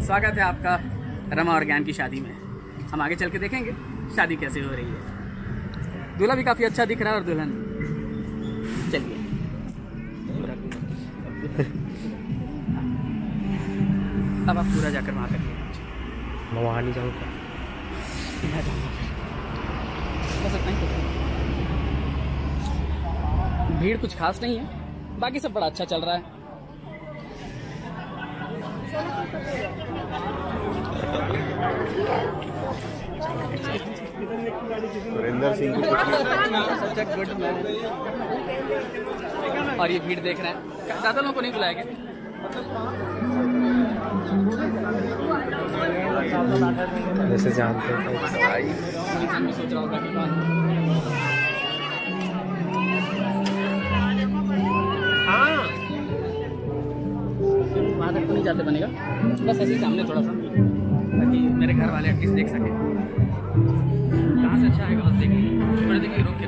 स्वागत है आपका रमा और ज्ञान की शादी में। हम आगे चल के देखेंगे शादी कैसे हो रही है। दूल्हा भी काफ़ी अच्छा दिख रहा है और दुल्हन। चलिए अब आप पूरा जाकर वहाँ तक मैं वहाँ नहीं जाऊँगा, मैं जाऊँगा बस इतना ही। भीड़ कुछ खास नहीं है, बाकी सब बड़ा अच्छा चल रहा है। Surendra Singh good man. और ये भीड़ देख रहे हैं, ज़्यादा लोगों को नहीं बुलाया गया। जैसे जानते हैं भी सोच रहा होगा कि वहाँ तक तो नहीं जाते बनेगा, बस ऐसे ही सामने थोड़ा सा, ताकि मेरे घर वाले एटलीस्ट देख सकें। कहाँ से अच्छा आएगा बस देखिए, थोड़ी देखिए।